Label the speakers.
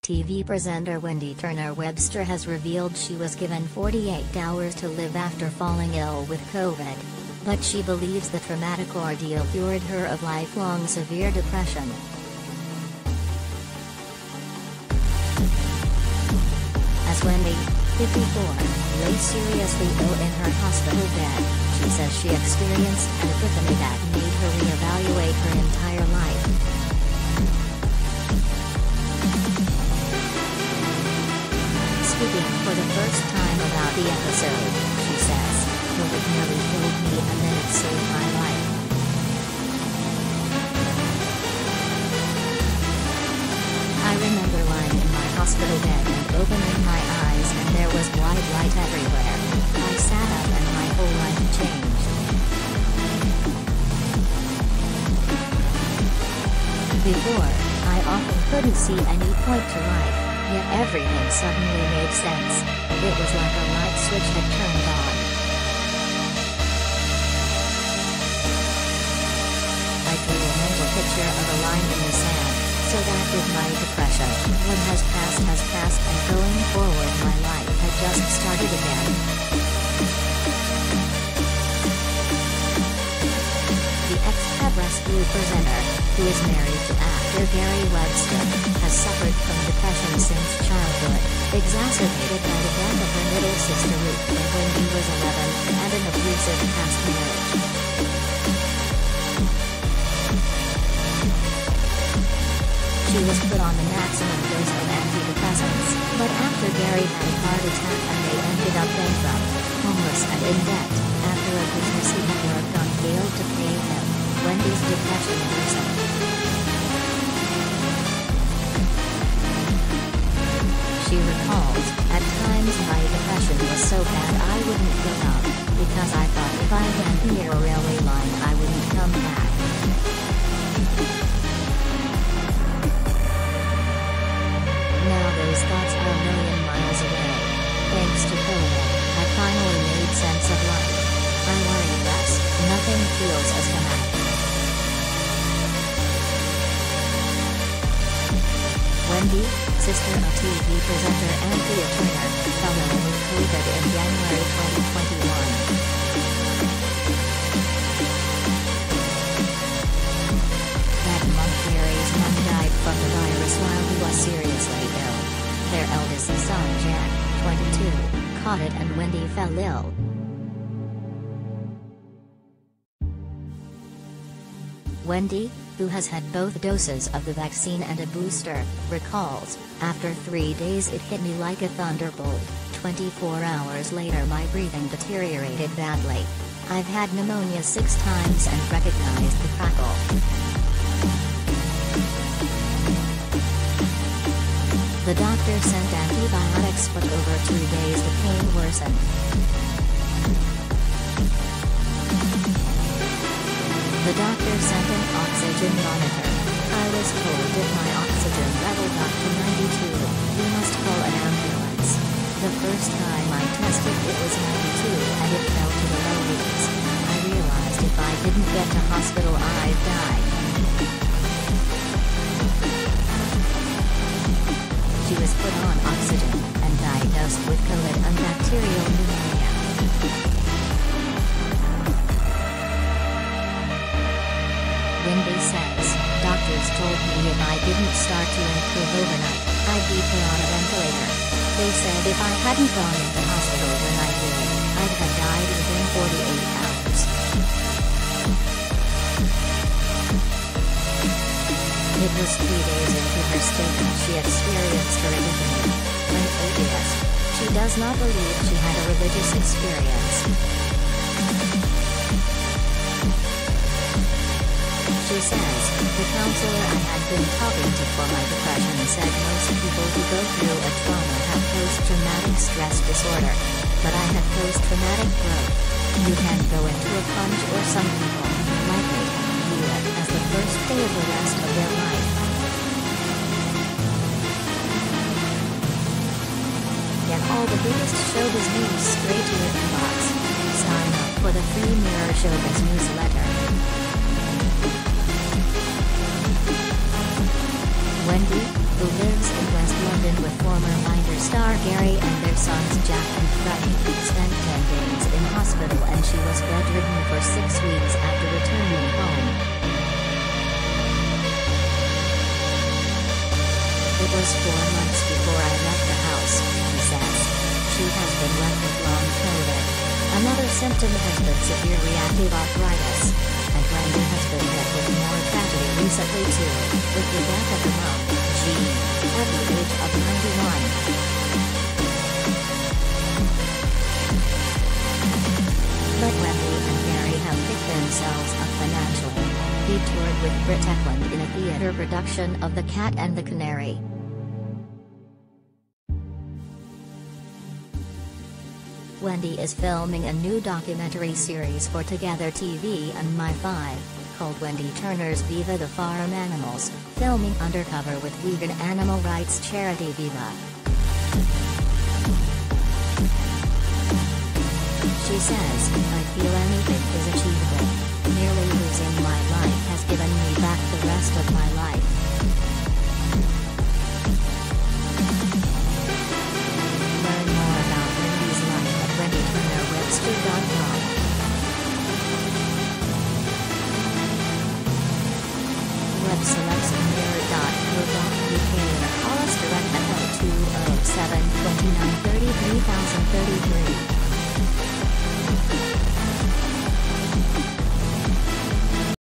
Speaker 1: TV presenter Wendy Turner Webster has revealed she was given 48 hours to live after falling ill with COVID. But she believes the traumatic ordeal cured her of lifelong severe depression. As Wendy, 54, lay seriously ill in her hospital bed, she says she experienced an epiphany that made her reevaluate her entire life. Speaking for the first time about the episode, she says, "COVID nearly killed me and then it saved my life. I remember lying in my hospital bed and opening my eyes and there was white light everywhere. I sat up and my whole life changed." Before, I often couldn't see any point to life, yet everything suddenly made sense. It was like a light switch had turned on. I drew a mental picture of a line in the sand, so that with my depression, what has passed and going forward my life had just started again. The ex-rescue presenter, who is married to actor Gary Webster, has suffered from depression since childhood, exacerbated by the death of her middle sister Ruth when he was 11, and an abusive past marriage. She was put on the maximum dose of antidepressants, but after Gary had a heart attack and they ended up bankrupt, homeless and in debt, after a business he had worked on failed to pay him, Wendy's depression worsened. She recalls, "At times my depression was so bad I wouldn't get up, because I thought if I went near a railway line I wouldn't come back. Now those thoughts are a million miles away. Thanks to COVID, I finally made sense of life. I worry less, nothing feels as bad." Wendy, sister of TV presenter Wendy Turner, fell ill with COVID in January 2021. That month Gary's mom died from the virus while he was seriously ill. Their eldest son Jack, 22, caught it and Wendy fell ill. Wendy, who has had both doses of the vaccine and a booster, recalls, "After 3 days it hit me like a thunderbolt. 24 hours later my breathing deteriorated badly. I've had pneumonia 6 times and recognized the crackle. The doctor sent antibiotics but over 2 days the pain worsened. The doctor sent an oxygen monitor. I was told if my oxygen level got to 92, we must call an ambulance. The first time I tested it was 92 and it fell to the low 80s. I realized if I didn't get to hospital I'd die." She was put on oxygen and diagnosed with COVID and bacterial pneumonia. Wendy says, "Doctors told me if I didn't start to improve overnight, I'd be put on a ventilator. They said if I hadn't gone into hospital when I did, I'd have died within 48 hours. It was 3 days into her statement she experienced her epiphany. An atheist, she does not believe she had a religious experience. She says, "The counselor I had been talking to for my depression said most people who go through a trauma have post-traumatic stress disorder. But I had post-traumatic growth. You can go into a plunge or some people, like me, view it as the first day of the rest of their life." Get all the biggest showbiz news straight to your inbox. Sign up for the free Mirror Showbiz newsletter. Wendy, who lives in West London, Gary and their sons Jack and Freddie spent 10 days in hospital and she was bedridden for 6 weeks after returning home. It was 4 months before I left the house, he says. She has been left with long COVID. Another symptom has been severe reactive arthritis. And Wendy has been hit with more tragedy recently too, with the death of her mom, Jean, at the age of 91. But Wendy and Gary have picked themselves up financially. He toured with Britt Eklund in a theater production of The Cat and the Canary. Wendy is filming a new documentary series for Together TV and My5, called Wendy Turner's Viva the Farm Animals, filming undercover with vegan animal rights charity Viva. She says, I feel anything is achievable. Nearly losing my life has given me back the rest of my life. Learn more about Wendy's life at wendyturnerwebster.com. Web selectsamir.co.uk or call us direct at 207 29 30 3033.